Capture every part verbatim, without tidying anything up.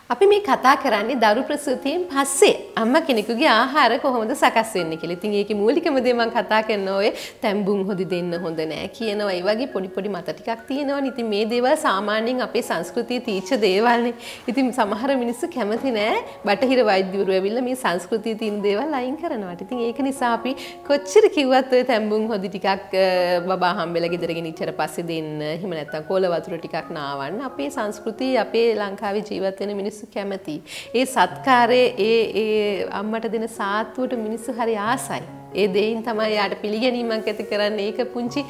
අපි මේ කතා කරන්නේ දරු ප්‍රසූතියෙන් පස්සේ අම්මා කෙනෙකුගේ ආහාර කොහොමද සකස් වෙන්නේ කියලා. ඉතින් ඒකේ මූලිකම දේ මම කතා කරන ඔය තැඹුම් හොදි දෙන්න හොඳ නෑ කියනවා. ඒ වගේ පොඩි පොඩි මත ටිකක් තියෙනවනේ. ඉතින් මේ දේවල් සාමාන්‍යයෙන් අපේ සංස්කෘතියේ තීච්ඡ දේවල්නේ. ඉතින් සමහර මිනිස්සු කැමති නෑ බටහිර වෛද්‍යවරු ඇවිල්ලා මේ සංස්කෘතියේ තියෙන දේවල් අයින් කරනවාට. ඉතින් ඒක නිසා අපි කොච්චර කිව්වත් ඔය තැඹුම් හොදි ටිකක් බබා හම්බෙලා ගෙදර ගෙනිච්චට පස්සේ දෙන්න. එහෙම නැත්නම් කොළ වතුර ටිකක් නාවන්න. අපේ සංස්කෘතිය අපේ ලංකාවේ ජීවත් වෙන මිනිස්සු කැමති. ඒ සත්කාරයේ ඒ ඒ අම්මට දෙන සාත්තුවට මිනිස්සු හරි ආසයි. ඒ දෙයින් තමයි යාට පිළිගැනීමක් ඇති කරන්නේ. ඒක පුංචි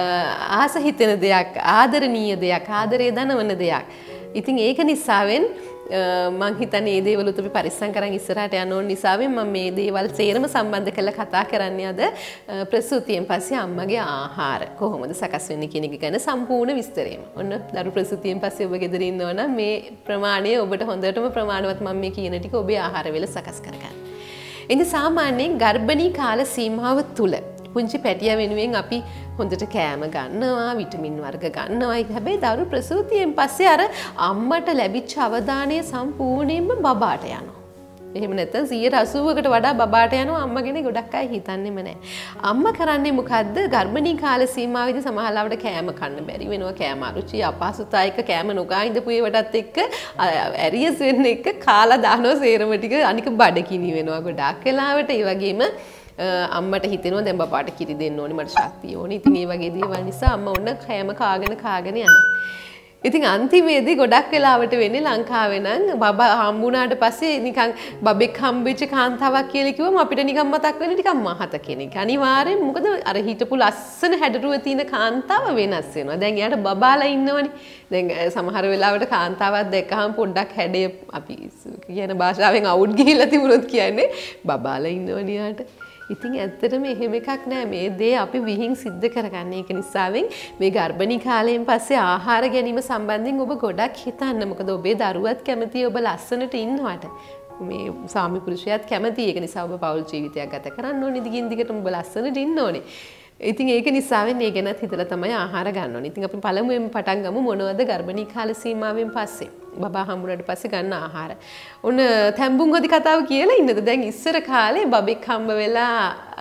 ආස හිතෙන දෙයක්, ආදරණීය දෙයක්, ආදරේ දනවන දෙයක්. ඉතින් ඒක නිසාවෙන් මං හිතන්නේ මේ දේවලුත් අපි පරිස්සම් කරන් ඉස්සරහට යන ඕන නිසාවෙන් මම මේ දේවල් සේරම සම්බන්ධ කරලා කතා කරන්නේ අද ප්‍රසූතියෙන් පස්සේ අම්මගේ ආහාර කොහොමද සකස් වෙන්නේ කියන එක ගැන සම්පූර්ණ විස්තරයම. ඔන්න දරු ප්‍රසූතියෙන් පස්සේ ඔබ ගෙදර ඉන්නවා නම් මේ ප්‍රමාණය ඔබට හොඳටම ප්‍රමාණවත් මම මේ කියන ටික ඔබේ ආහාර වල සකස් කරගන්න. ඉතින් සාමාන්‍යයෙන් ගර්භණී කාල සීමාව තුල පුංචි පැටියා වෙනුවෙන් අපි හොඳට කෑම ගන්නවා, විටමින් වර්ග ගන්නවා. හැබැයි දරු ප්‍රසූතියෙන් පස්සේ අර අම්මට ලැබිච්ච අවධානය සම්පූර්ණයෙන්ම බබාට යනවා. එහෙම නැත්නම් සියයට අසූවකට වඩා බබාට යනවා. අම්මා ගැන ගොඩක් අය හිතන්නේම නැහැ. අම්මා කරන්නේ මොකද්ද? ගර්භණී කාල සීමාවේදී සමහරවිට කෑම කන්න බැරි වෙනවා. කෑම අරුචි අපහසුතා එක කෑම නොකා ඉඳපු ඒවටත් එක්ක ඇරියස් වෙන්න එක කාලා දානවා සේරම ටික. අනික බඩගිනි වෙනවා ගොඩක් වෙලාවට. ඒ වගේම අම්මට හිතෙනවා දැන් බබාට කිරි දෙන්න ඕනේ, මට ශක්තිය ඕනේ. ඉතින් මේ වගේ දේවල් නිසා අම්මා ඔන්න කෑම කාගෙන කාගෙන යනවා. ඉතින් අන්තිමේදී ගොඩක් වෙලාවට වෙන්නේ ලංකාවේ නම් බබා හම්බුණාට පස්සේ නිකන් බබෙක් හම්බෙච්ච කාන්තාවක් කියලා කිව්වම අපිට නිකන් මතක් වෙන්නේ නිකන් මහත කෙනෙක්. අනිවාර්යෙන් මොකද අර හිටපු ලස්සන හැඩරුව තියෙන කාන්තාව වෙනස් වෙනවා. දැන් එයාට බබාලා ඉන්නවනේ. දැන් සමහර වෙලාවට කාන්තාවක් දැක්කහම පොඩ්ඩක් හැඩය අපි කියන භාෂාවෙන් අවුට් ගිහිල්ලා තිබුණොත් කියන්නේ බබාලා ඉන්නවනේ යාට. ඉතින් ඇත්තටම එහෙම එකක් නෑ. මේ දේ අපි විහිං සිද්ධ කරගන්න. ඒක නිසාවෙන් මේ ගර්භණී කාලයෙන් පස්සේ ආහාර ගැනීම සම්බන්ධයෙන් ඔබ ගොඩක් හිතන්න. මොකද ඔබේ දරුවත් කැමතියි ඔබ ලස්සනට ඉන්නවට. මේ සාමි පුරුෂයාත් කැමතියි. ඒක නිසා ඔබ පෞල් ජීවිතයක් ගත කරන්න ඕනේ. දිගින් දිගටම ඔබ ලස්සනට ඉන්න ඕනේ. ඉතින් ඒක නිසාවෙන් ඒ ගැනත් හිතලා තමයි ආහාර ගන්න ඕනේ. ඉතින් අපි පළමුවෙන්ම පටන් ගමු මොනවද ගර්භණී කාල සීමාවෙන් පස්සේ බබා හම්බුනට පස්සේ ගන්න ආහාර. ඔන්න තැඹුම් හොදි කතාව කියලා ඉන්නද? දැන් ඉස්සර කාලේ බබෙක් හම්බ වෙලා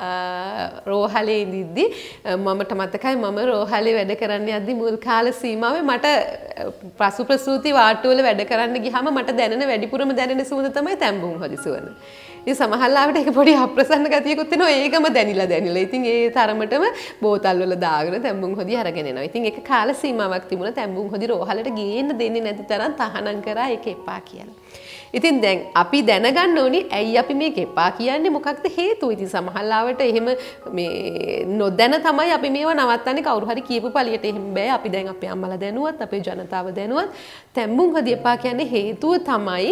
රෝහලේ ඉඳිද්දි මමට මතකයි මම රෝහලේ වැඩ කරන්න යද්දි මුල් කාල සීමාවේ මට පසු ප්‍රසූති වාට්ටුවල වැඩ කරන්න ගියාම මට දැනෙන වැඩිපුරම දැනෙන සුවඳ තමයි තැඹුම් හොදි සුවඳ. ඉතින් සමහරවිට ඒක පොඩි අප්‍රසන්න ගතියකුත් වෙනවා. ඒකම දැනිලා දැනිලා. ඉතින් ඒ තරමටම බෝතල් වල දාගෙන තැඹුම් හොදි අරගෙන එනවා. ඉතින් ඒක කාල සීමාවක් තිබුණා. තැඹුම් හොදි රෝහලට ගේන්න දෙන්නේ නැති තරම් තහනම් කරා ඒක එපා කියලා. ඉතින් දැන් අපි දැනගන්න ඕනි ඇයි අපි මේක එපා කියන්නේ මොකක්ද හේතුව. ඉතින් සමහරවිට එහෙම මේ නොදැන තමයි අපි මේවා නවත්තන්නේ. කවුරු හරි කියපු පළියට එහෙම බෑ. අපි දැන් අපේ අම්මලා දැනුවත්, අපේ ජනතාව දැනුවත් තැඹුම් හොදි එපා කියන්නේ හේතුව තමයි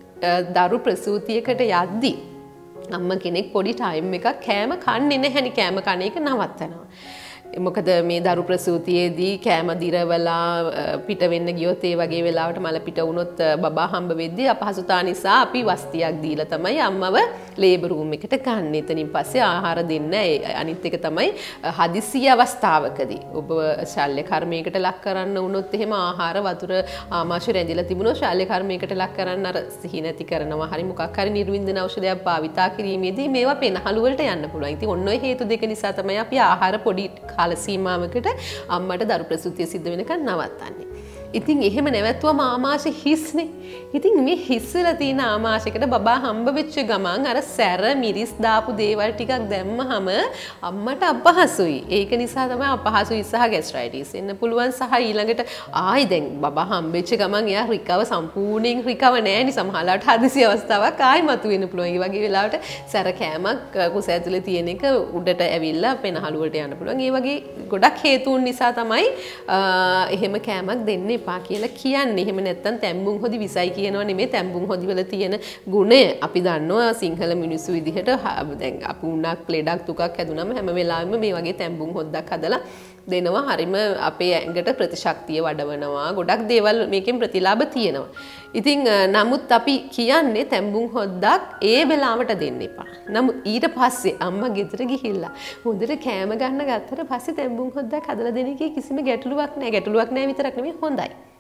දරු ප්‍රසූතියකට යද්දි අම්ම කෙනෙක් පොඩි ටයිම් එකක් කෑම කන්නේ නැහැනි. කෑම කන එක නවත්තනවා. මොකද මේ දරු ප්‍රසූතියේදී කෑම දිරවලා පිට වෙන්න ගියොත් ඒ වගේ වෙලාවට මල පිට වුණොත් බබා හම්බ වෙද්දී අපහසුතාව නිසා අපි වස්තියක් දීලා තමයි අම්මව ලේබර් රූම් එකට ගන්න. එතනින් පස්සේ ආහාර දෙන්න. අනිත් එක තමයි හදිසිය අවස්ථාවකදී ඔබ ශල්‍ය කර්මයකට ලක් කරන්න වුණොත් එහෙම ආහාර වතුර ආමාශය රැඳිලා තිබුණොත් ශල්‍ය කර්මයකට ලක් කරන්න අර සිහි නැති කරනවා. හරි මොකක් හරි නිර්වින්දන ඖෂධයක් භාවිතා කිරීමේදී මේවා පෙනහළු වලට යන්න පුළුවන්. ඉතින් ඔන්න ඔය හේතු දෙක නිසා තමයි අපි ආහාර පොඩි කාල සීමාවකට අම්මට දරු ප්‍රසූතිය සිද්ධ වෙනකන් නවත්තන්නේ. ඉතින් එහෙම නැවතුවම ආමාශය හිස්නේ. ඉතින් මේ හිස්සලා තියෙන ආමාශයකට බබා හම්බ වෙච්ච ගමන් අර සැර මිරිස් දාපු දේවල් ටිකක් දැම්මහම අම්මට අපහසුයි. ඒක නිසා තමයි අපහසුයි සහ ગેස්ට්‍රයිටිස් එන්න පුළුවන්. සහ ඊළඟට ආයි දැන් බබා හම්බෙච්ච ගමන් එයා රිකව සම්පූර්ණයෙන් රිකව නැහැ නේ. සමහරවිට හදිසි අවස්ථාවක් ආයි මතුවෙන්න පුළුවන්. ඒ වගේ වෙලාවට සැර කෑමක් කුස ඇතුලේ තියෙන එක උඩට ඇවිල්ලා පෙනහළු වලට යන්න පුළුවන්. ඒ වගේ ගොඩක් හේතුන් නිසා තමයි එහෙම කෑමක් දෙන්නේ එපා කියලා කියන්නේ. එහෙම නැත්නම් තැඹුම් හොදි විසයි කියනවා නෙමෙයි. තැඹුම් හොදි වල තියෙන ගුණය අපි දන්නවා සිංහල මිනිස්සු විදිහට. දැන් අපි උණක් ලෙඩක් තුකක් හැදුනම හැම වෙලාවෙම මේ වගේ තැඹුම් හොද්දක් හදලා දෙනවා. හරිම අපේ ඇඟට ප්‍රතිශක්තිය වඩවනවා. ගොඩක් දේවල් මේකෙන් ප්‍රතිලාභ තියෙනවා. ඉතින් නමුත් අපි කියන්නේ තැඹුම් හොද්දක් ඒ වෙලාවට දෙන්න එපා. නමුත් ඊට පස්සේ අම්මා ගෙදර ගිහිල්ලා හොඳට කෑම ගන්න ගත්තට පස්සේ තැඹුම් හොද්දක් හදලා දෙන එකේ කිසිම ගැටලුවක් නැහැ. ගැටලුවක් නැහැ විතරක් නෙමෙයි හොඳයි.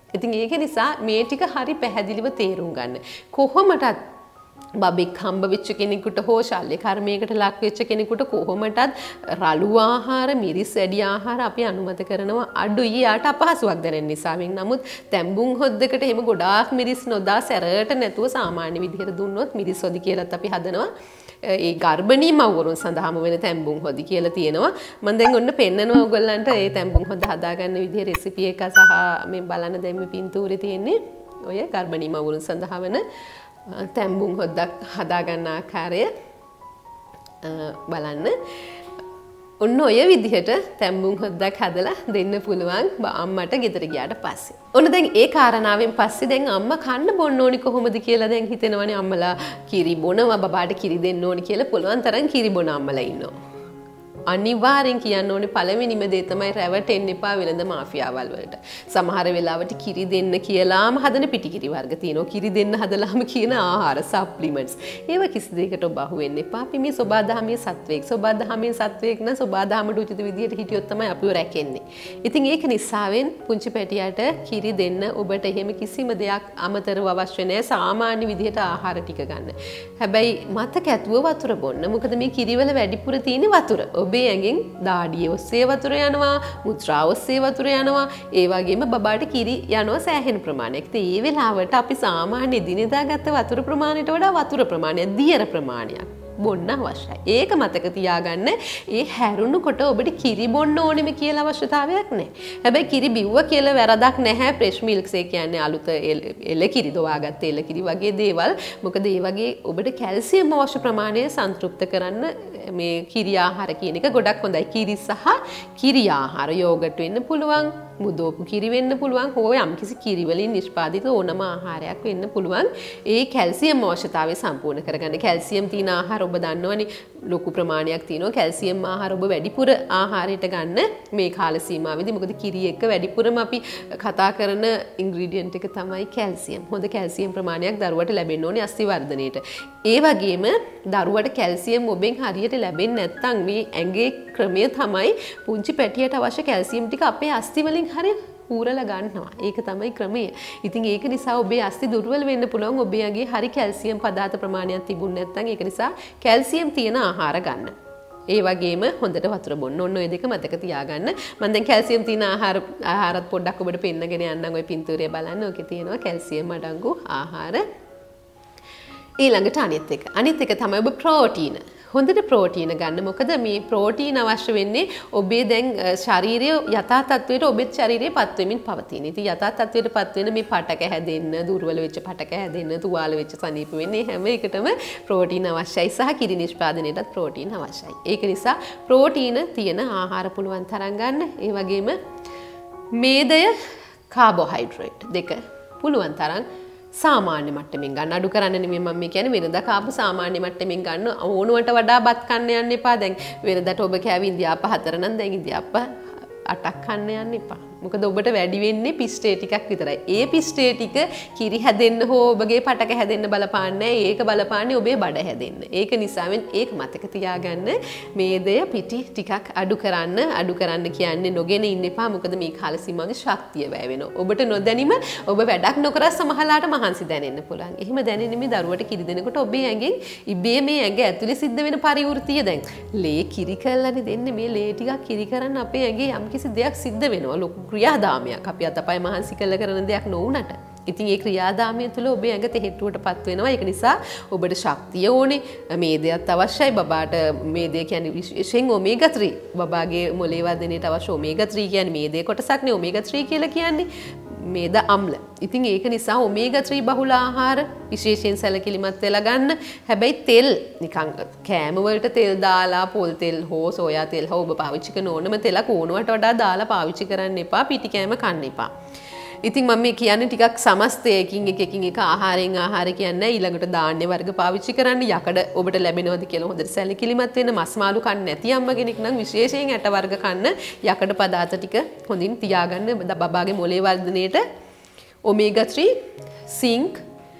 ඉතින් ඒක නිසා මේ ටික හරි පැහැදිලිව තේරුම් ගන්න. කොහොමටත් බබෙක් හම්බ වෙච්ච කෙනෙකුට හෝ ශල්‍ය කර්මයකට ලක් වෙච්ච කෙනෙකුට කොහොමටත් රළු ආහාර, මිරිස් වැඩි ආහාර අපි අනුමත කරනවා අඩුයි. යාට අපහසුයක් දැනෙන නිසා. නමුත් තැඹුම් හොද්දකට එහෙම ගොඩාක් මිරිස් නොදා සැරට නැතුව සාමාන්‍ය විදිහට දුන්නොත් මිරිස් හොදි කියලාත් අපි හදනවා. ඒ ගර්භණී මව්වරුන් සඳහාම වෙන තැඹුම් හොදි කියලා තියෙනවා. මම දැන් ඔන්න පෙන්නනවා ඔයගොල්ලන්ට ඒ තැඹුම් හොද හදාගන්න විදිහ රෙසිපි එක සහ මේ බලන්න දැන් මේ පින්තූරේ තියෙන්නේ ඔය ගර්භණී මව්වරුන් සඳහා වෙන තැඹුම් හොද්දක් හදාගන්න ආකාරය බලන්න. ඔන්න ඔය විදිහට තැඹුම් හොද්දක් හදලා දෙන්න පුළුවන් අම්මට ගෙදර ගියාට පස්සේ. ඔන්න දැන් ඒ කාරණාවෙන් පස්සේ දැන් අම්මා කන්න බොන්න ඕනි කොහොමද කියලා දැන් හිතෙනවනේ අම්මලා කිරි බොනවා බබාට කිරි දෙන්න ඕනි කියලා පුළුවන් තරම් කිරි බොන අම්මලා ඉන්නවා. අනිවාර්යෙන් කියන්න ඕනේ පළවෙනිම දේ තමයි රැවටෙන්න එපා වෙළඳ මාෆියාවල් වලට. සමහර වෙලාවට කිරි දෙන්න කියලාම හදන පිටිකිරි වර්ග තියෙනවා. කිරි දෙන්න හදලාම කියන ආහාර සප්ලිමන්ට්ස්. ඒව කිසි දෙයකට ඔබ අහු වෙන්න එපා. අපි මේ සෝබාදහමේ සත්වයක්. සෝබාදහමේ සත්වයක් නම් සෝබාදහමට උචිත විදියට හිටියොත් තමයි අපිව රැකෙන්නේ. ඉතින් ඒක නිසාවෙන් පුංචි පැටියට කිරි දෙන්න ඔබට එහෙම කිසිම දෙයක් අමතරව අවශ්‍ය නැහැ. සාමාන්‍ය විදියට ආහාර ටික ගන්න. හැබැයි මතක ඇතුව වතුර බොන්න. මොකද මේ කිරිවල වැඩිපුර තියෙන වතුර. ඔබ ඇඟෙන් දාඩිය ඔස්සේ වතුර යනවා, මුත්‍රා ඔස්සේ වතුර යනවා, ඒ වගේම බබාට කිරි යනවා සෑහෙන ප්‍රමාණයක්. ඉතින් මේ වෙලාවට අපි සාමාන්‍ය දිනදා ගත්ත වතුර ප්‍රමාණයට වඩා වතුර ප්‍රමාණයක්, දියර ප්‍රමාණයක් බොන්න අවශ්‍යයි. ඒක මතක තියාගන්න. ඒ හැරුණුකොට ඔබට කිරි බොන්න ඕනෙම කියලා අවශ්‍යතාවයක් නැහැ. හැබැයි කිරි බිව්ව කියලා වැරදක් නැහැ. ෆ්‍රෙෂ් මිල්ක්ස් ඒ කියන්නේ අලුත එළ කිරි දවාගත්ත එළ කිරි වගේ දේවල්. මොකද ඒ වගේ ඔබට කැල්සියම් අවශ්‍ය ප්‍රමාණය සන්තෘප්ත කරන්න මේ කිරි ආහාර කියන එක ගොඩක් හොඳයි. කිරි සහ කිරි ආහාර යෝගට් වෙන්න පුළුවන්, මුදෝපු කිරි වෙන්න පුළුවන්, හෝ යම්කිසි කිරි වලින් නිෂ්පාදිත ඕනම ආහාරයක් වෙන්න පුළුවන්. ඒ කැල්සියම් අවශ්‍යතාවය සම්පූර්ණ කරගන්න. කැල්සියම් තියෙන ආහාර ඔබ දන්නවනේ ලොකු ප්‍රමාණයක් තියෙනවා. කැල්සියම් ආහාර ඔබ වැඩිපුර ආහාරයට ගන්න මේ කාල සීමාවෙදී. මොකද කිරි එක්ක වැඩිපුරම අපි කතා කරන ඉන්ග්‍රීඩියන්ට් එක තමයි කැල්සියම්. හොඳ කැල්සියම් ප්‍රමාණයක් දරුවට ලැබෙන්න ඕනේ අස්ථි වර්ධනයේට. ඒ වගේම දරුවට කැල්සියම් ඔබෙන් හරියට ලැබෙන්නේ නැත්නම් මේ ඇඟේ ක්‍රමය තමයි පුංචි පැටියට අවශ්‍ය කැල්සියම් ටික අපේ අස්ථි වලින් හරිය ඌරලා ගන්නවා. ඒක තමයි ක්‍රමය. ඉතින් ඒක නිසා ඔබේ අස්ථි දුර්වල වෙන්න පුළුවන්. ඔබේ ඇඟේ හරි කැල්සියම් පදාර්ථ ප්‍රමාණයක් තිබුණ නැත්නම් ඒක නිසා කැල්සියම් තියෙන ආහාර ගන්න. ඒ වගේම හොඳට වතුර බොන්න. ඔන්න ඔය දෙක මතක තියාගන්න. මම දැන් කැල්සියම් තියෙන ආහාර ආහාරත් පොඩ්ඩක් ඔබට පෙන්නගෙන යන්නම්. ඔය පින්තූරය බලන්න. ඔකේ තියෙනවා කැල්සියම් අඩංගු ආහාර. ඊළඟට අනිත් එක. අනිත් එක තමයි ඔබ ප්‍රෝටීන. හොඳට ප්‍රෝටීන ගන්න. මොකද මේ ප්‍රෝටීන අවශ්‍ය වෙන්නේ ඔබේ දැන් ශරීරයේ යථා තත්වයට ඔබේ ශරීරයේ පත් වෙමින් පවතින. ඉතින් යථා තත්වයට පත් වෙන මේ පටක හැදෙන්න, දුර්වල වෙච්ච පටක හැදෙන්න, තුවාල වෙච්ච සනීප වෙන්නේ හැම එකටම ප්‍රෝටීන අවශ්‍යයි සහ කිරි නිෂ්පාදනයටත් ප්‍රෝටීන අවශ්‍යයි. ඒක නිසා ප්‍රෝටීන තියෙන ආහාර පුළුවන් තරම් ගන්න. ඒ වගේම මේදය, කාබෝහයිඩ්‍රේට් දෙක පුළුවන් තරම් සාමාන්‍ය මට්ටමින් ගන්න. අඩු කරන්න නෙමෙයි මම මේ කියන්නේ. වෙනදා කාපු සාමාන්‍ය මට්ටමින් ගන්න. ඕනුවට වඩා බත් කන්න යන්න එපා. දැන් වෙනදාට ඔබ කෑවි ඉන්දියාප හතර නම් දැන් ඉන්දියාප අටක් කන්න යන්න එපා. මොකද ඔබට වැඩි වෙන්නේ පිස්ටේ ටිකක් විතරයි. ඒ පිස්ටේ ටික කිරි හැදෙන්න හෝ ඔබගේ පටක හැදෙන්න බලපාන්නේ නැහැ. ඒක බලපාන්නේ ඔබේ බඩ හැදෙන්න. ඒක නිසාවෙන් ඒක මතක තියාගන්න. මේදය පිටි ටිකක් අඩු කරන්න. අඩු කරන්න කියන්නේ නොගෙන ඉන්න එපා. මොකද මේ කාල සීමාවේ ශක්තිය වැය වෙනවා. ඔබට නොදැනීම ඔබ වැඩක් නොකර සමහරලාට මහන්සි දැනෙන්න පුළුවන්. එහෙම දැනෙන්නේ මේ දරුවට කිරි දෙනකොට ඔබේ ඇඟෙන් ඉබේ මේ ඇඟ ඇතුලේ සිද්ධ වෙන පරිවෘතිය දැන් ලේ කිරි කරලානේ දෙන්නේ. මේ ලේ ටිකක් කිරි කරන්න අපේ ඇඟේ යම්කිසි දෙයක් සිද්ධ වෙනවා. ලොකු ක්‍රියාදාමයක්. අපි අතපය මහන්සි කරලා කරන දෙයක් නොවුනට. ඉතින් ඒ ක්‍රියාදාමය තුළ ඔබේ ඇඟ තෙහෙට්ටුවටපත් වෙනවා. ඒක නිසා ඔබට ශක්තිය ඕනේ. මේදයක් අවශ්‍යයි. බබාට මේදය කියන්නේ විශේෂයෙන් ඔමේගා ත්‍රී. බබාගේ මොළේ වර්ධනයට අවශ්‍ය ඔමේගා ත්‍රී කියන්නේ මේදේ කොටසක් නේ. ඔමේගා ත්‍රී කියලා කියන්නේ මේද අම්ල. ඉතින් ඒක නිසා ඔමේගා ත්‍රී බහුල ආහාර විශේෂයෙන් සැලකිලිමත් වෙලා ගන්න. හැබැයි තෙල් නිකන් කෑම වලට තෙල් දාලා පොල් තෙල් හෝ සෝයා තෙල් හෝ ඔබ පාවිච්චි කරන ඕනම තෙලක් ඕනවට වඩා දාලා පාවිච්චි කරන්න එපා. පිටි කෑම කන්න එපා. ඉතින් මම මේ කියන්නේ ටිකක් සමස්තයකින් එකකින් එක ආහාරයෙන් ආහාර කියන්නේ ඊළඟට ධාන්‍ය වර්ග පාවිච්චි කරන්න. යකඩ ඔබට ලැබෙනවද කියලා හොඳට සැලකිලිමත් වෙන්න. මස් මාළු කන්න නැති අම්ම කෙනෙක් නම් විශේෂයෙන් ඇට වර්ග කන්න. යකඩ පදාර්ථ ටික හොඳින් තියාගන්න. බබාගේ මොළේ වර්ධනයේට ඔමේගා ත්‍රී, සිංක්,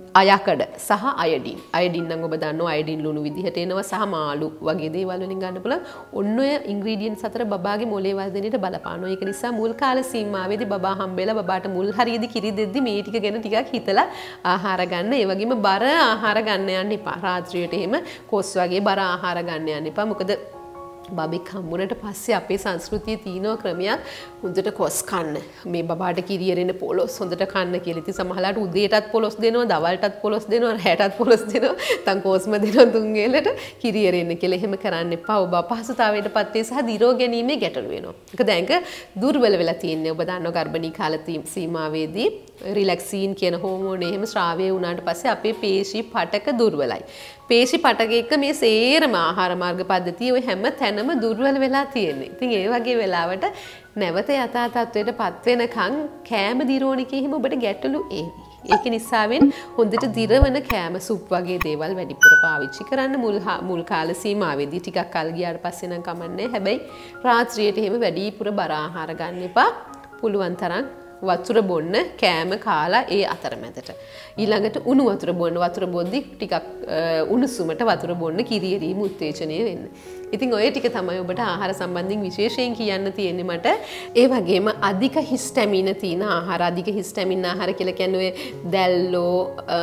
අයකඩ සහ අයඩින් අයඩින් නම් ඔබ දන්නවා අයඩින් ලුණු විදිහට එනවා සහ මාළු වගේ දේවල් වලින් ගන්න පුළුවන්. ඔන්න ඔය ඉන්ග්‍රීඩියන්ට්ස් අතර බබාගේ මොලේ වර්ධනයට බලපානවා. ඒක නිසා මුල් කාල සීමාවේදී බබා හම්බෙලා බබාට මුල් හරියේදී කිරි දෙද්දි මේ ටික ගැන ටිකක් හිතලා ආහාර ගන්න. ඒ වගේම බර ආහාර ගන්න යන්න එපා. රාත්‍රියට එහෙම කොස් වගේ බර ආහාර ගන්න යන්න එපා. මොකද බබෙක් හම්බුනට පස්සේ අපේ සංස්කෘතියේ තියෙන ක්‍රමයක් හොඳට කොස් කන්න. මේ බබාට කිරි එරෙන පොලොස් හොඳට කන්න කියලා. ඉතින් සමහරලාට උදේටත් පොලොස් දෙනවා, දවල්ටත් පොලොස් දෙනවා, රැටත් පොලොස් දෙනවා, තන් කොස්ම දෙනවා තුන් වේලට කිරි එරෙන්න කියලා. එහෙම කරන්න එපා. ඔබ අපහසුතාවයටපත් වේ සහ දිරෝ ගැනීමේ ගැටලු වෙනවා. ඒක දැන් දුර්වල වෙලා තියෙන්නේ. ඔබ දන්නවා ගර්භණී කාල සීමාවේදී රිලැක්සින් කියන හෝමෝන එහෙම ශ්‍රාවය වුණාට පස්සේ අපේ පේශි පටක දුර්වලයි. පේශි පටක එක්ක මේ සේරම ආහාර මාර්ග පද්ධතිය ඔය හැම තැනම දුර්වල වෙලා තියෙන්නේ. ඉතින් ඒ වගේ වෙලාවට නැවත යථා තත්ත්වයටපත් වෙනකන් කෑම දිරෝණිකේ හිම ඔබට ගැටලු ඒවි. ඒක නිසාවෙන් හොඳට දිරවන කෑම සුප් වගේ දේවල් වැඩිපුර පාවිච්චි කරන්න මුල් මුල් කාල සීමාවේදී ටිකක් කල් ගියාට පස්සේ නම් කමන්නේ. හැබැයි රාත්‍රියට එහෙම වැඩිපුර බර ආහාර ගන්න එපා. පුළුවන් තරම් වතුර බොන්න කෑම කාලා ඒ අතරමැදට. ඊළඟට උණු වතුර බොන්න. වතුර බොද්දි ටිකක් උණුසුමට වතුර බොන්න කිරි එරීම උත්තේජනය වෙන්න. ඉතින් ඔය ටික තමයි ඔබට ආහාර සම්බන්ධයෙන් විශේෂයෙන් කියන්න තියෙන්නේ මට. ඒ වගේම අධික හිස්ටැමින තියෙන ආහාර, අධික හිස්ටැමින් ආහාර කියලා කියන්නේ ඔය දැල්ලෝ,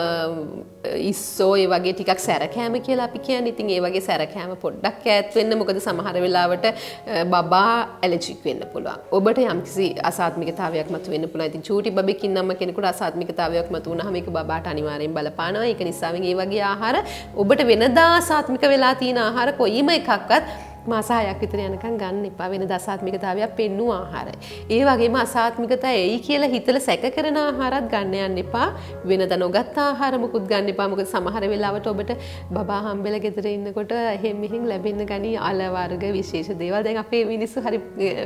ඉස්සෝ ඒ වගේ ටිකක් සැර කෑම කියලා අපි කියන්නේ. ඉතින් ඒ වගේ සැර කෑම පොඩ්ඩක් ඈත් වෙන්න. මොකද සමහර වෙලාවට බබා ඇලර්ජික් වෙන්න පුළුවන්. ඔබට යම්කිසි අසාත්මිකතාවයක් මතුවෙන්න පුළුවන්. ඉතින් චූටි බබෙක් ඉන්නම කෙනෙකුට අසාත්මිකතාවයක් මතුවුනහම ඒක බබාට අනිවාර්යෙන් බලපානවා. ඒක නිසා මේ වගේ ආහාර ඔබට වෙනදා අසාත්මික වෙලා තියෙන ආහාර කොයිම එකක්වත් මාස හයක් විතර යනකම් ගන්න එපා. වෙන අසාත්මිකතාවයක් පෙන්නු ආහාරයි. ඒ වගේම අසාත්මිකතා එයි කියලා හිතලා සැක කරන ආහාරات ගන්න යන්න එපා. වෙනද නොගත් ආහාර මුකුත් ගන්න එපා. මොකද සමහර වෙලාවට ඔබට බබා හම්බෙලා ගෙදර ඉන්නකොට එහෙම මෙහෙම ලැබෙන්න ගනි අල වර්ග විශේෂ දේවල්. දැන් අපේ මිනිස්සු හරි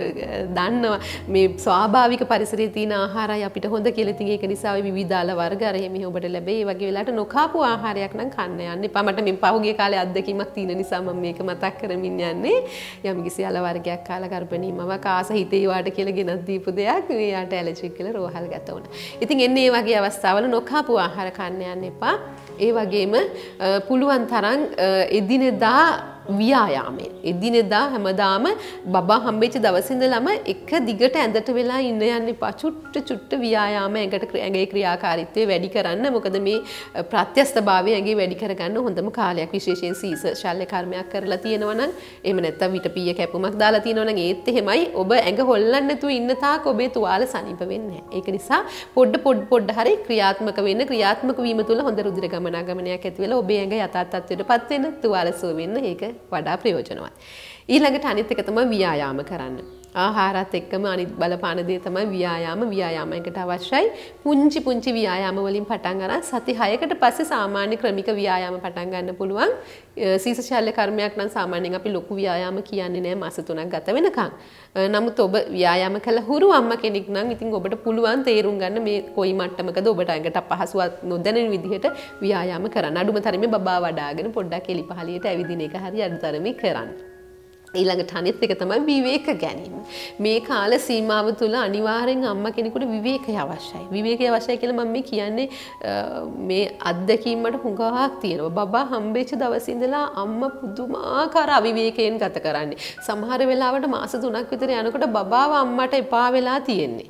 දන්නවා මේ ස්වාභාවික පරිසරයේ තියෙන ආහාරයි අපිට හොඳ කියලා. ඉතින් ඒක නිසා ඔය විවිධ අල වර්ග අර එහෙම ඔබට ලැබෙයි. ඒ වගේ වෙලාවට නොකාපු ආහාරයක් නම් කන්න යන්න එපා. මට මේ පහුගිය කාලේ අත්දැකීමක් තියෙන නිසා මම මේක මතක් කරමින් යන්නේ. යම් කිසි අල වර්ගයක් කාලා ගර්භණී මව කාස හිතේ වාට කියලා ගෙනත් දීපු දෙයක් මෙයාට ඇලර්ජික් කියලා රෝහල් ගත වුණා. ඉතින් එන්නේ මේ වගේ අවස්ථාවල නොකාපු ආහාර කන්න යන්න එපා. ඒ වගේම පුළුවන් තරම් එදිනෙදා ව්‍යායාමය. එදිනෙදා හැමදාම බබා හම්බෙච්ච දවසේ ඉඳලම එක දිගට ඇඳට වෙලා ඉන්න යන්න එපා. චුට්ට චුට්ට ව්‍යායාම ඇඟට ඇඟේ ක්‍රියාකාරීත්වය වැඩි කරන්න. මොකද මේ ප්‍රත්‍යස්තභාවය ඇඟේ වැඩි කරගන්න හොඳම කාලයක්. විශේෂයෙන් සීස ශල්‍ය කර්මයක් කරලා තියෙනවා නම් එහෙම නැත්නම් විටපිය කැපුමක් දාලා තියෙනවා නම් ඒත් එහෙමයි. ඔබ ඇඟ හොල්ලන්න නැතුව ඉන්න තාක් ඔබේ තුවාල සනීප වෙන්නේ නැහැ. ඒක නිසා පොඩ පොඩ පොඩ හරි ක්‍රියාත්මක වෙන්න. ක්‍රියාත්මක වීම තුළ හොඳ රුධිර ගමනාගමනයක් ඇති වෙලා ඔබේ ඇඟ යථා තත්ත්වයටපත් වෙන්න තුවාල සුව වෙන්න ඒක වඩා ප්‍රයෝජනවත්. ඊළඟට අනිත් එක තමයි ව්‍යායාම කරන්න. ආහාරات එක්කම අනිත් බලපාන දේ තමයි ව්‍යායාම. ව්‍යායාමයකට අවශ්‍යයි පුංචි පුංචි ව්‍යායාම වලින් පටන් අරන් සති හයකට පස්සේ සාමාන්‍ය ක්‍රමික ව්‍යායාම පටන් ගන්න පුළුවන්. සීස ශල්‍ය කර්මයක් නම් සාමාන්‍යයෙන් අපි ලොකු ව්‍යායාම කියන්නේ නැහැ මාස තුනක් ගත වෙනකන්. නමුත් ඔබ ව්‍යායාම කළ හුරු අම්මා කෙනෙක් නම් ඉතින් ඔබට පුළුවන් තේරුම් ගන්න මේ කොයි මට්ටමකද ඔබට ඇඟට අපහසුවක් නොදැනෙන විදිහට ව්‍යායාම කරන්න. අඩුම තරමේ බබා වඩාගෙන පොඩ්ඩක් එලි පහලියට ඇවිදින එක හරි අඩුතරමේ කරන්න. ඊළඟට අනිත් එක තමයි විවේක ගැනීම. මේ කාල සීමාව තුළ අනිවාර්යෙන් අම්මා කෙනෙකුට විවේකය අවශ්‍යයි. විවේකය අවශ්‍යයි කියලා මම මේ කියන්නේ මේ අත්දැකීම් වලට හුඟක් තියෙනවා. බබා හම්බෙච්ච දවසේ ඉඳලා අම්මා පුදුමාකාර අවිවේකයෙන් ගත කරන්නේ. සමහර වෙලාවට මාස තුනක් විතර යනකොට බබාව අම්මට එපා වෙලා තියෙන්නේ.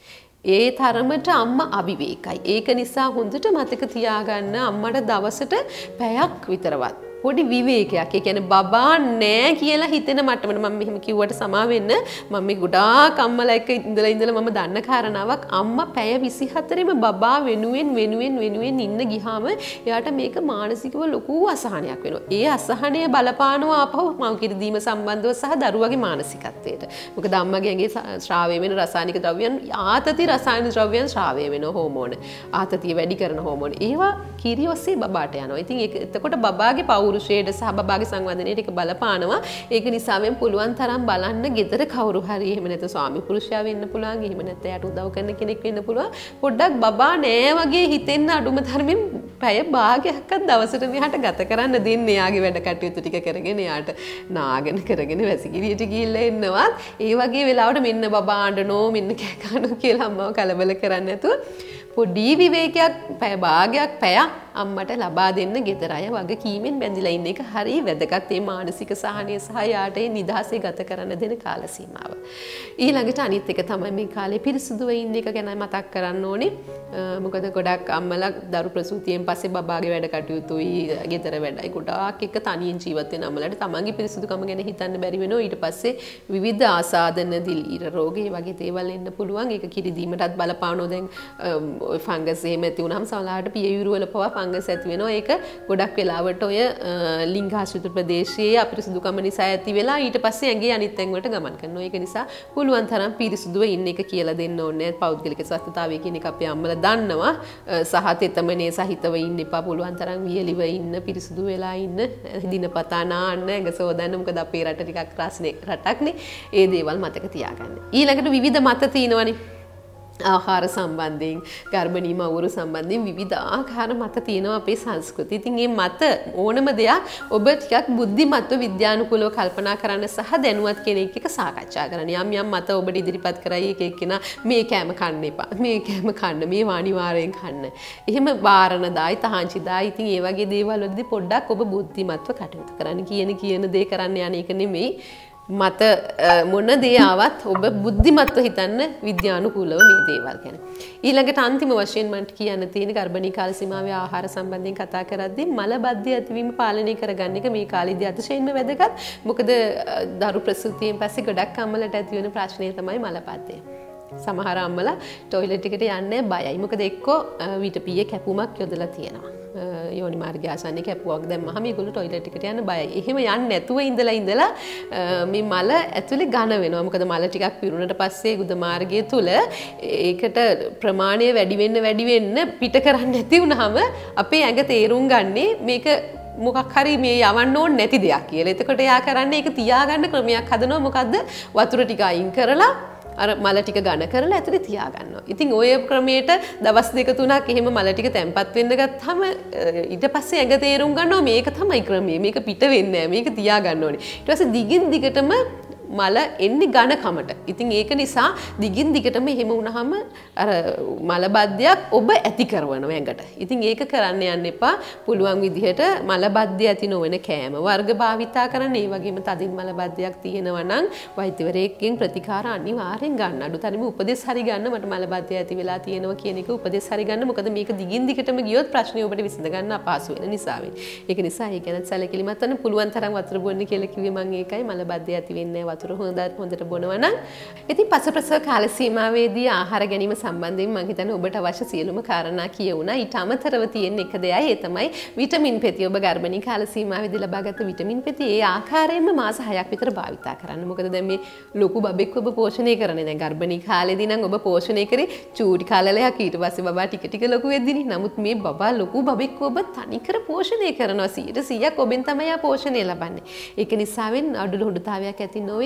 ඒ තරමට අම්මා අවිවේකයි. ඒක නිසා හොඳට මතක තියාගන්න අම්මට දවසට පැයක් විතරවත් පොඩි විවේකයක්. ඒ කියන්නේ බබා නෑ කියලා හිතෙන මට්ටමට මම මෙහෙම කිව්වට සමා වෙන්න. මම මේ ගොඩාක් අම්මලා එක්ක ඉඳලා ඉඳලා මම දන්න කාරණාවක් අම්මා පැය විසිහතරෙම බබා වෙනුවෙන් වෙනුවෙන් වෙනුවෙන් ඉන්න ගියාම එයාට මේක මානසිකව ලොකු අසහනයක් වෙනවා. ඒ අසහනය බලපානවා ආපහු මව් කිරි දීම සම්බන්ධව සහ දරුවගේ මානසිකත්වයට. මොකද අම්මගේ ඇඟේ ශ්‍රාවය වෙන රසායනික ද්‍රව්‍යයන් ආතති රසායනික ද්‍රව්‍යයන් ශ්‍රාවය වෙන හෝමෝන. ආතතිය වැඩි කරන හෝමෝන. ඒවා කිරි ඔස්සේ බබාට යනවා. ඉතින් ඒක එතකොට බබාගේ පුරුෂයට සහ බබාගේ සංවර්ධනයට ඒක බලපානවා. ඒක නිසාවෙන් පුළුවන් තරම් බලන්න ගෙදර කවුරු හරි එහෙම නැත්නම් ස්වාමි පුරුෂයා වෙන්න පුළුවන්. එහෙම නැත්නම් එයාට උදව් කරන කෙනෙක් වෙන්න පුළුවන්. පොඩ්ඩක් බබා නෑ වගේ හිතෙන්න අඩුම තරමින් පැය භාගයක්වත් දවසට මෙහාට ගත කරන්න දෙන්න. එයාගේ වැඩ කටයුතු ටික කරගෙන එයාට නාගෙන කරගෙන වැසිකිළියට ගිහිල්ලා එන්නවත් ඒ වගේ වෙලාවට මෙන්න බබා අඬනෝ මෙන්න කෑ ගන්නෝ කියලා අම්මව කලබල කරන්නේ නැතුව පොඩි විවේකයක් පැය භාගයක් පැයක් අම්මට ලබා දෙන්න ගෙදර අය වගේ කීමෙන් බැඳිලා ඉන්න එක හරිය වැදගත්. මේ මානසික සහනය සහ යාට ඒ නිදහසේ ගත කරන්න දෙන කාල සීමාව. ඊළඟට අනිත් එක තමයි මේ කාලේ පිරිසුදුව ඉන්න එක ගැන මතක් කරන්න ඕනේ. මොකද ගොඩක් අම්මලා දරු ප්‍රසූතියෙන් පස්සේ බබාගේ වැඩ කටයුතුයි ගෙදර වැඩයි ගොඩාක් එක තනියෙන් ජීවත් වෙන අම්මලාට තමන්ගේ පිරිසුදුකම ගැන හිතන්න බැරි වෙනවා. ඊට පස්සේ විවිධ ආසාදන දිලීර රෝගේ වගේ දේවල් එන්න පුළුවන්. ඒක කිරි දීමටත් බලපානෝ. දැන් ඔය ෆංගස් එහෙම ඇති වුනහම සමහරවිට පියයුරු වල පවා ෆංගස් ඇති වෙනවා. ඒක ගොඩක් වෙලාවට ඔය ලිංගාශ්‍රිත ප්‍රදේශයේ අපිරිසුදුකම නිසා ඇති වෙලා ඊට පස්සේ ඇඟේ අනිත් තැන් වලට ගමන් කරනවා. ඒක නිසා පුළුවන් තරම් පිරිසුදුව ඉන්න එක කියලා දෙන්න ඕනේ. පෞද්ගලික ස්වස්ථතාවය කියන එක අපේ අම්මලා දන්නවා. සහ තෙතමනේ සහිතව ඉන්න එපා. පුළුවන් තරම් වියලිව ඉන්න, පිරිසුදු වෙලා ඉන්න, දිනපතා නාන්න, ඇඟ සෝදන්න. මොකද අපේ රට ටිකක් රස්නේ රටක්නේ. ඒ දේවල් මතක තියාගන්න. ඊළඟට විවිධ මත තියෙනවනේ. ආහාර සම්බන්ධයෙන් ගර්භණී මව්වරු සම්බන්ධයෙන් විවිධාකාර මත තියෙනවා අපේ සංස්කෘතිය. ඉතින් මේ මත ඕනම දෙයක් ඔබ ටිකක් බුද්ධිමත්ව විද්‍යානුකූලව කල්පනා කරන්න සහ දැනුවත් කෙනෙක් එක්ක සාකච්ඡා කරන්න. යම් යම් මත ඔබට ඉදිරිපත් කරයි එක එක්කෙනා මේ කෑම කන්න එපා. මේ කෑම කන්න, මේ අනිවාර්යෙන් කන්න. එහෙම වාරණදායි, තහංචිදායි. ඉතින් ඒ වගේ දේවල් වලදී පොඩ්ඩක් ඔබ බුද්ධිමත්ව කටයුතු කරන්න. කියන කියන දේ කරන්න යන එක නෙමෙයි. මත මොන දේ ආවත් ඔබ බුද්ධිමත්ව හිතන්න විද්‍යානුකූලව මේ දේවල් ගැන. ඊළඟට අන්තිම වශයෙන් මට කියන්න තියෙන ගර්භණී කාල සීමාවේ ආහාර සම්බන්ධයෙන් කතා කරද්දී මල බද්ධය ඇතිවීම පාලනය කරගන්න එක මේ කාලේදී අතිශයින්ම වැදගත්. මොකද දරු ප්‍රසූතියෙන් පස්සේ ගොඩක් අම්මලට ඇති වෙන ප්‍රශ්නය තමයි මල බද්ධය. සමහර අම්මලා টয়ලට් එකට යන්නේ බයයි. මොකද එක්කෝ විටපියේ කැපුමක් යොදලා තියෙනවා. යෝනි මාර්ගය ආසන්නේ කැපුවක් දැම්මහම මේගොල්ලෝ টয়ලට් එකට යන්න බයයි. එහෙම යන්නේ නැතුව ඉඳලා ඉඳලා මේ මල ඇතුලේ ඝන වෙනවා. මොකද මල ටිකක් පිරුණට පස්සේ ගුද මාර්ගය තුල ඒකට ප්‍රමාණය වැඩි වෙන්න වැඩි වෙන්න පිට කරන්නේ නැති වුනහම අපේ ඇඟ තේරුම් ගන්නේ මේක මොකක් හරි මේ යවන්න ඕනේ නැති දෙයක් කියලා. එතකොට එයා කරන්නේ ඒක තියාගන්න ක්‍රමයක් හදනවා. මොකද්ද? වතුර ටික අයින් කරලා අර මල ටික ඝන කරලා ඇතුලේ තියා ගන්නවා. ඉතින් ඔය ක්‍රමයට දවස් දෙක තුනක් එහෙම මල ටික තැම්පත් වෙන්න ගත්තාම ඊට පස්සේ ඇඟ තේරුම් ගන්නවා මේක තමයි ක්‍රමය. මේක පිට වෙන්නේ නැහැ. මේක තියා ගන්න ඕනේ. ඊට පස්සේ දිගින් දිගටම මල එන්නේ ඝන කමට. ඉතින් ඒක නිසා දිගින් දිගටම එහෙම වුණාම අර මල බද්ධයක් ඔබ ඇති කරනවා ඇඟට. ඉතින් ඒක කරන්න යන්න එපා. පුළුවන් විදිහට මල බද්ධය ඇති නොවන කෑම වර්ග භාවිතා කරන්න. ඒ වගේම තදින් මල බද්ධයක් තියෙනවා නම් වෛද්‍යවරයෙක්ගෙන් ප්‍රතිකාර අනිවාර්යෙන් ගන්න. අඩුතරමේ උපදෙස් හරි ගන්න. මට මල බද්ධය ඇති වෙලා තියෙනවා කියන එක උපදෙස් හරි ගන්න. මොකද මේක දිගින් දිගටම ගියොත් ප්‍රශ්නේ ඔබට විසඳ ගන්න අපහසු වෙන නිසා වෙන්නේ. ඒක නිසා ඒ ගැන සැලකිලිමත් වෙන්න පුළුවන් තරම් වතුර බොන්න කියලා කිව්වේ මම ඒකයි. මල බද්ධය ඇති වෙන්නේ නැහැ. හොඳට හොඳට බොනවා නම් ඉතින් පසුපසව කාල සීමාවේදී ආහාර ගැනීම සම්බන්ධයෙන් මම හිතන්නේ ඔබට අවශ්‍ය සියලුම කාරණා කියුණා. ඊට අමතරව තියෙන එක දෙයයි ඒ තමයි විටමින් පෙති. ඔබ ගර්භණී කාල සීමාවේදී ලබාගත් විටමින් පෙති ඒ ආකාරයෙන්ම මාස හයක් විතර භාවිතා කරන්න. මොකද දැන් මේ ලොකු බබෙක් ඔබ පෝෂණය කරන්නේ දැන් ගර්භණී කාලේදී නම් ඔබ පෝෂණය කරේ චූටි කාලලයක් ඊට පස්සේ බබා ටික ටික ලොකු වෙද්දිනේ. නමුත් මේ බබා ලොකු බබෙක් ඔබ තනිකර පෝෂණය කරනවා. සීයට සීයක් ඔබෙන් තමයි ආ පෝෂණය ලබන්නේ. ඒක නිසාවෙන් අඩු ලොඩුතාවයක් ඇති නොවෙන්න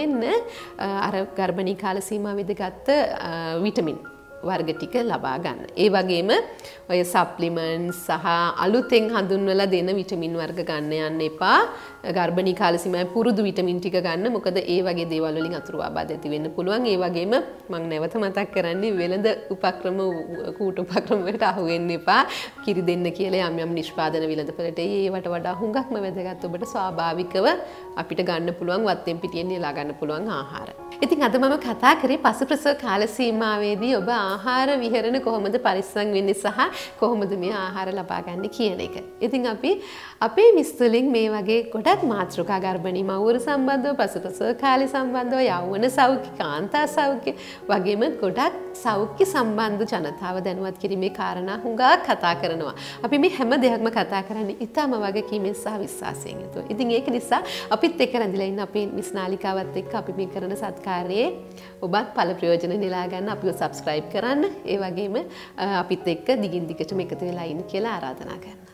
අර ගර්භණී කාල සීමාවෙදී ගත්ත විටමින් වර්ග ටික ලබා ගන්න. ඒ වගේම ඔය සප්ලිමන්ට්ස් සහ අලුතෙන් හඳුන්වලා දෙන විටමින් වර්ග ගන්න යන්න එපා. ගර්භණී කාල සීමාවේ පුරුදු විටමින් ටික ගන්න. මොකද ඒ වගේ දේවල් වලින් අතුරු ආබාධ ඇති වෙන්න පුළුවන්. ඒ වගේම මම නැවත මතක් කරන්නේ වෙළඳ උපක්‍රම කූට උපක්‍රම වලට අහු වෙන්න එපා. කිරි දෙන්න කියලා යම් යම් නිෂ්පාදන වෙළඳපළට ඒවට වඩා හුඟක්ම වැදගත් ඔබට ස්වාභාවිකව අපිට ගන්න පුළුවන් වත්තෙන් පිටියෙන් නෙලා ගන්න පුළුවන් ආහාර. ඉතින් අද මම කතා කරේ පසුපසව කාල සීමාවේදී ඔබ ආහාර විහරණ කොහොමද පරිස්සම් වෙන්නේ සහ කොහොමද මේ ආහාර ලබා ගන්න කියන එක. ඉතින් අපි අපේ මිස්තුලින් මේ වගේ ගොඩක් මාතෘකා ගර්භණී මව්වරු සම්බන්ධව පසුපසව කාලේ සම්බන්ධව යෞවන සෞඛ්‍ය, කාන්තා සෞඛ්‍ය වගේම ගොඩක් සෞඛ්‍ය සම්බන්ධ ජනතාව දැනුවත් කිරීමේ කාරණා හුඟක් කතා කරනවා. අපි මේ හැම දෙයක්ම කතා කරන්නේ ඊටම වගකීමෙන් සහ විශ්වාසයෙන් යුතුව. ඉතින් ඒක නිසා අපිත් එක්ක රැඳිලා ඉන්න අපේ මිස් නාලිකාවත් එක්ක අපි මේ කරන සත්කාරයේ ඔබත් ඵල ප්‍රයෝජන නෙලා ගන්න අපිව subscribe කරන්න. ඒ වගේම අපිත් එක්ක දිගින් දිගටම එකතු වෙලා ඉන්න කියලා ආරාධනා කරනවා.